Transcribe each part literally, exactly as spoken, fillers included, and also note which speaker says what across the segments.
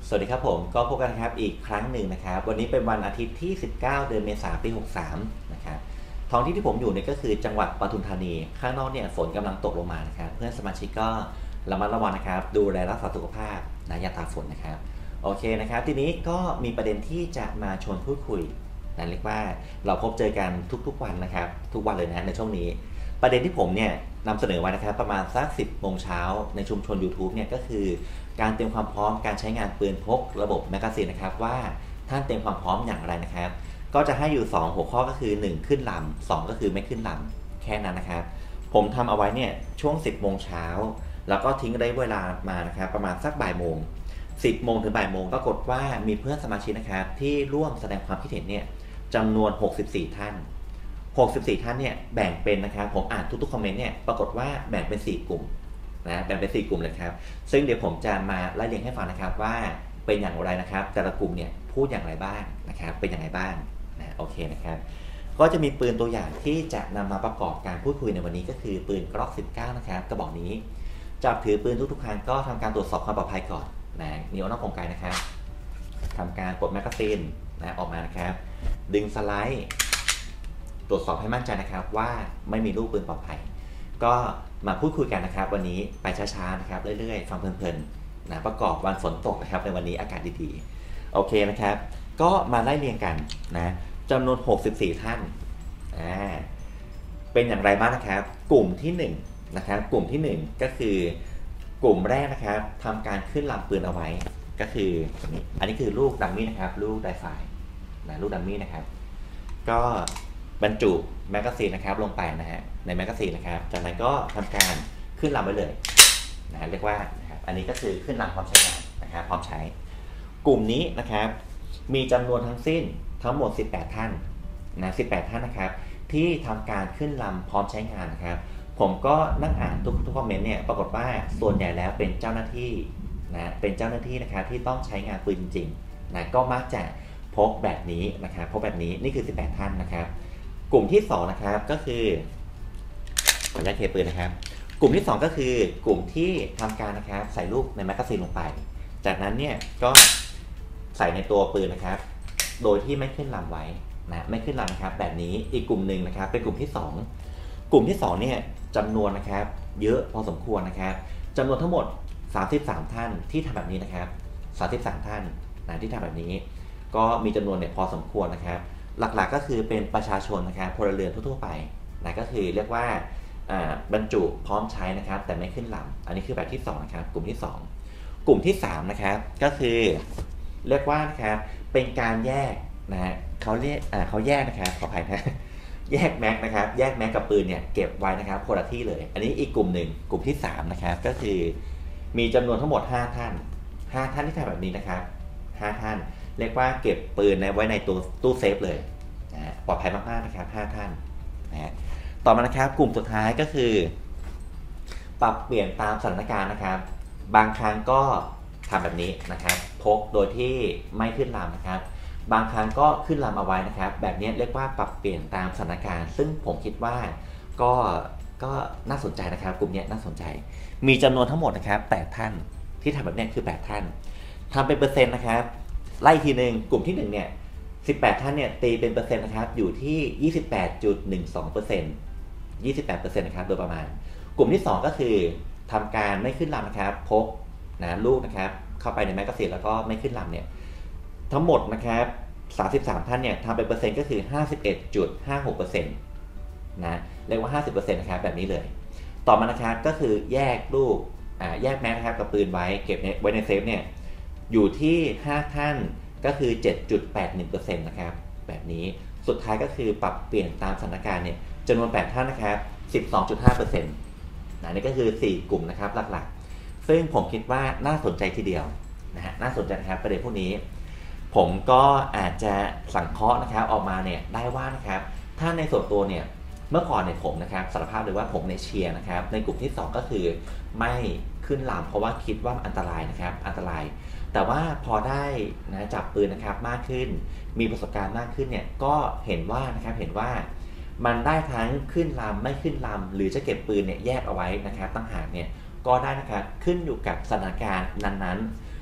Speaker 1: สวัสดีครับผมก็พบกันครับอีกครั้งหนึ่งนะครับวันนี้เป็นวันอาทิตย์ที่สิบเก้าเดือนเมษายนปีหกสามนะครับท้องที่ที่ผมอยู่เนี่ยก็คือจังหวัดปทุมธานีข้างนอกเนี่ยฝนกำลังตกลงมานะครับเพื่อนสมาชิกก็ระมัดระวังนะครับดูแลรักษาสุขภาพนะอย่าตากฝนนะครับโอเคนะครับทีนี้ก็มีประเด็นที่จะมาชวนพูดคุยนะเรียกว่าเราพบเจอกันทุกๆวันนะครับทุกวันเลยนะในช่วงนี้ประเด็นที่ผมเนี่ยนำเสนอไว้นะครับประมาณสักสิบโมงเช้าในชุมชน YouTube เนี่ยก็คือการเตรียมความพร้อมการใช้งานปืนพกระบบแมกกาซีนนะครับว่าท่านเตรียมความพร้อมอย่างไรนะครับก็จะให้อยู่สองหัวข้อก็คือหนึ่งขึ้นลำสองก็คือไม่ขึ้นลำแค่นั้นนะครับผมทำเอาไว้เนี่ยช่วงสิบโมงเช้าแล้วก็ทิ้งได้เวลามานะครับประมาณสักบ่ายโมงสิบโมงถึงบ่ายโมงปรากฏว่ามีเพื่อนสมาชิกนะครับที่ร่วมแสดงความคิดเห็นเนี่ยจำนวนหกสิบสี่ท่านหกสิบสี่ท่านเนี่ยแบ่งเป็นนะครับผมอ่านทุกๆคอมเมนต์เนี่ยปรากฏว่าแบ่งเป็นสี่กลุ่มนะแบ่งเป็นสี่กลุ่มเลยครับซึ่งเดี๋ยวผมจะมาไล่เรียงให้ฟังนะครับว่าเป็นอย่างไรนะครับแต่ละกลุ่มเนี่ยพูดอย่างไรบ้างนะครับเป็นอย่างไรบ้างนะโอเคนะครับก็จะมีปืนตัวอย่างที่จะนำมาประกอบการพูดคุยในวันนี้ก็คือปืนกล็อกสิบเก้านะครับกระบอกนี้จับถือปืนทุกๆครั้งก็ทำการตรวจสอบความปลอดภัยก่อนนะนิ้วนอกของกายนะครับทำการปลดแมกกาซีนนะออกมานะครับดึงสไลด์ตรวจสอบให้มั่นใจนะครับว่าไม่มีลูกปืนปลอดภัยก็มาพูดคุยกันนะครับวันนี้ไปช้าๆนะครับเรื่อยๆฟังเพลินๆนะประกอบวันฝนตกนะครับในวันนี้อากาศดีๆโอเคนะครับก็มาไล่เรียงกันนะจำนวนหกสิบสี่ท่านอ่าเป็นอย่างไรบ้างนะครับกลุ่มที่หนึ่งนะครับกลุ่มที่หนึ่งก็คือกลุ่มแรกนะครับทำการขึ้นลำปืนเอาไว้ก็คืออันนี้คือลูกดัมมี่นะครับลูกไดไฟนะลูกดัมมี่นะครับก็บรรจุแมกกาซีนนะครับลงไปนะฮะในแมกกาซีนนะครับจากนั้นก็ทำการขึ้นลำไว้เลยนะเรียกว่านะครับอันนี้ก็คือขึ้นลำพร้อมใช้งานนะครับพร้อมใช้กลุ่มนี้นะครับมีจำนวนทั้งสิ้นทั้งหมดสิบแปดท่านนะสิบแปดท่านนะครับที่ทำการขึ้นลำพร้อมใช้งานนะครับผมก็นั่งอ่านทุกทุกคอมเมนต์เนี่ยปรากฏว่าส่วนใหญ่แล้วเป็นเจ้าหน้าที่นะเป็นเจ้าหน้าที่นะครับที่ต้องใช้งานปืนจริงๆนะก็มักจะพกแบบนี้นะครับพกแบบนี้นี่คือสิบแปดท่านนะครับกลุ่มที่สองนะครับก็คือขออนุญาตเทปืนนะครับกลุ่มที่สองก็คือกลุ่มที่ทำการนะครับใส่ลูกในแมกกาซีนลงไปจากนั้นเนี่ยก็ใส่ในตัวปืนนะครับโดยที่ไม่ขึ้นลำไว้นะไม่ขึ้นลำนะครับแบบนี้อีกกลุ่มหนึ่งนะครับเป็นกลุ่มที่สองกลุ่มที่สองเนี่ยจำนวนนะครับเยอะพอสมควรนะครับจำนวนทั้งหมดสามสิบสามท่านที่ทำแบบนี้นะครับสามสิบสามท่านนะที่ทำแบบนี้ก็มีจำนวนเนี่ยพอสมควรนะครับหลักๆ ก็คือเป็นประชาชนนะครับพลเรือนทั่วๆไปนะก็คือเรียกว่าบรรจุพร้อมใช้นะครับแต่ไม่ขึ้นลำอันนี้คือแบบที่สองนะครับกลุ่มที่สองกลุ่มที่สามนะครับก็คือเรียกว่านะครับเป็นการแยกนะฮะเขาเรียกเขาแยกนะครับขออภัยนะแยกแม็กนะครับแยกแม็กกับปืนเนี่ยเก็บไว้นะครับคนละที่เลยอันนี้อีกกลุ่มหนึ่งกลุ่มที่สามนะครับก็คือมีจำนวนทั้งหมดห้าท่านห้าท่านที่ทำแบบนี้นะครับห้าท่านเรียกว่าเก็บปืนไว้ในตัวตู้เซฟเลยนะปลอดภัยมากๆนะครับห้าท่านนะต่อมานะครับกลุ่มสุดท้ายก็คือปรับเปลี่ยนตามสถานการณ์นะครับบางครั้งก็ทำแบบนี้นะครับพกโดยที่ไม่ขึ้นลำนะครับบางครั้งก็ขึ้นลำเอาไว้นะครับแบบนี้เรียกว่าปรับเปลี่ยนตามสถานการณ์ซึ่งผมคิดว่าก็ก็น่าสนใจนะครับกลุ่มนี้น่าสนใจมีจำนวนทั้งหมดนะครับแปดท่านที่ทำแบบนี้คือแปดท่านทำเป็นเปอร์เซ็นต์นะครับไล่ทีหนึ่งกลุ่มที่หนึ่งเนี่ยสิบแปดท่านเนี่ยตีเป็นเปอร์เซ็นต์นะครับอยู่ที่ ยี่สิบแปดจุดหนึ่งสองเปอร์เซ็นต์ ยี่สิบแปดเปอร์เซ็นต์ นะครับโดยประมาณกลุ่มที่สองก็คือทำการไม่ขึ้นลำนะครับพกนะลูกนะครับเข้าไปในแมกกาซีนแล้วก็ไม่ขึ้นลำเนี่ยทั้งหมดนะครับสามสิบสามท่านเนี่ยทำเป็นเปอร์เซ็นต์ก็คือ ห้าสิบเอ็ดจุดห้าหกเปอร์เซ็นต์ นะเรียกว่า ห้าสิบเปอร์เซ็นต์ นะครับแบบนี้เลยต่อมานะครับก็คือแยกลูกอ่าแยกแม็กนะครับกับปืนไว้เก็บไว้ในเซฟเนี่ยอยู่ที่ห้าท่านก็คือ เจ็ดจุดแปดหนึ่งเปอร์เซ็นต์ นะครับแบบนี้สุดท้ายก็คือปรับเปลี่ยนตามสถานการณ์เนี่ยจำนวนแปดท่านนะครับ สิบสองจุดห้าเปอร์เซ็นต์ นะนี่ก็คือสี่กลุ่มนะครับหลักๆซึ่งผมคิดว่าน่าสนใจทีเดียวนะฮะน่าสนใจนะครับประเด็นพวกนี้ผมก็อาจจะสังเคราะห์นะครับออกมาเนี่ยได้ว่านะครับถ้าในส่วนตัวเนี่ยเมื่อก่อนเนี่ยผมนะครับสารภาพเลยว่าผมในเชียร์นะครับในกลุ่มที่สองก็คือไม่ขึ้นลำเพราะว่าคิดว่าอันตรายนะครับอันตรายแต่ว่าพอได้นะจับปืนนะครับมากขึ้นมีประสบการณ์มากขึ้นเนี่ยก็เห็นว่านะครับเห็นว่ามันได้ทั้งขึ้นลำไม่ขึ้นลำหรือจะเก็บปืนเนี่ยแยกเอาไว้นะครับตั้งหากเนี่ยก็ได้นะครับขึ้นอยู่กับสถานการณ์นั้นๆ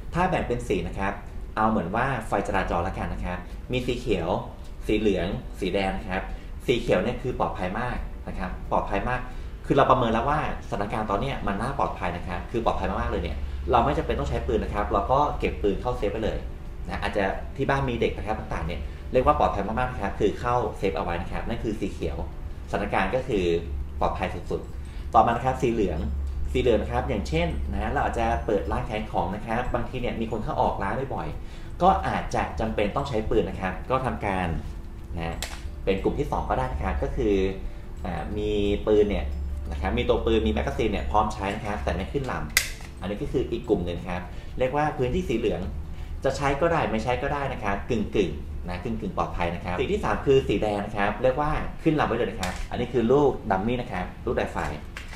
Speaker 1: ถ้าแบ่งเป็นสีนะครับเอาเหมือนว่าไฟจราจรแล้วกันนะครับมีสีเขียวสีเหลืองสีแดงนะครับสีเขียวเนี่ยคือปลอดภัยมากนะครับปลอดภัยมากคือเราประเมินแล้วว่าสถานการณ์ตอนนี้มันน่าปลอดภัยนะครับคือปลอดภัยมากๆเลยเนี่ยเราไม่จำเป็นต้องใช้ปืนนะครับเราก็เก็บปืนเข้าเซฟไปเลยนะอาจจะที่บ้านมีเด็กนะครับต่างๆเนี่ยเรียกว่าปลอดภัยมากๆนะครับคือเข้าเซฟเอาไว้นะครับนั่นคือสีเขียวสถานการณ์ก็คือปลอดภัยสุดๆต่อมานะครับสีเหลืองสีเหลืองนะครับอย่างเช่นนะเราอาจจะเปิดร้านขายของนะครับบางทีเนี่ยมีคนเข้าออกร้านบ่อยๆก็อาจจะจำเป็นต้องใช้ปืนนะครับก็ทำการนะเป็นกลุ่มที่สองก็ได้นะครับก็คือมีปืนเนี่ยนะครับมีตัวปืนมีแมกกาซีนเนี่ยพร้อมใช้นะครับแต่ไม่ขึ้นลำอันนี้ก็คืออีกกลุ่มหนึ่งครับเรียกว่าพื้นที่สีเหลืองจะใช้ก็ได้ไม่ใช้ก็ได้นะครับกึ่งกึ่งนะกึ่งกึ่งปลอดภัยนะครับสีที่สามคือสีแดงนะครับเรียกว่าขึ้นลำไว้เลยนะครับอันนี้คือลูกดัมมี่นะครับลูกไดไฟ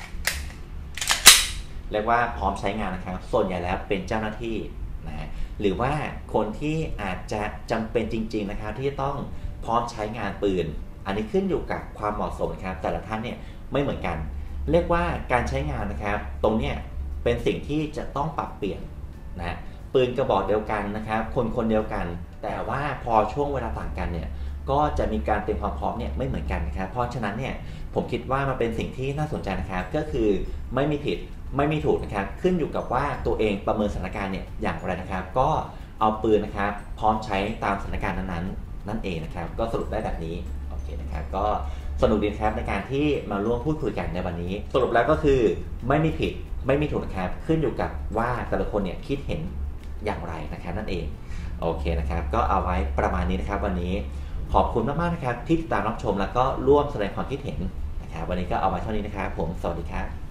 Speaker 1: เรียกว่าพร้อมใช้งานนะครับส่วนใหญ่แล้วเป็นเจ้าหน้าที่นะหรือว่าคนที่อาจจะจำเป็นจริงๆนะครับที่ต้องพร้อมใช้งานปืนอันนี้ขึ้นอยู่กับความเหมาะสมนะครับแต่ละท่านเนี่ยไม่เหมือนกันเรียกว่าการใช้งานนะครับตรงเนี้ยเป็นสิ่งที่จะต้องปรับเปลี่ยนนะปืนกระบอกเดียวกันนะครับคนคนเดียวกันแต่ว่าพอช่วงเวลาต่างกันเนี่ยก็จะมีการเตรียมความพร้อมเนี่ยไม่เหมือนกันนะครับเพราะฉะนั้นเนี่ยผมคิดว่ามันเป็นสิ่งที่น่าสนใจนะครับก็คือไม่มีผิดไม่มีถูกนะครับขึ้นอยู่กับว่าตัวเองประเมินสถานการณ์เนี่ยอย่างไรนะครับก็เอาปืนนะครับพร้อมใช้ตามสถานการณ์นั้นๆนั่นเองนะครับก็สรุปได้แบบนี้โอเคนะครับก็สนุกดีครับในการที่มาร่วมพูดคุยกันในวันนี้สรุปแล้วก็คือไม่มีผิดไม่มีถูกนะครับขึ้นอยู่กับว่าแต่ละคนเนี่ยคิดเห็นอย่างไรนะครับนั่นเองโอเคนะครับก็เอาไว้ประมาณนี้นะครับวันนี้ขอบคุณมากๆนะครับที่ติดตามรับชมแล้วก็ร่วมแสดงความคิดเห็นนะครับวันนี้ก็เอาไว้เท่านี้นะครับผมสวัสดีครับ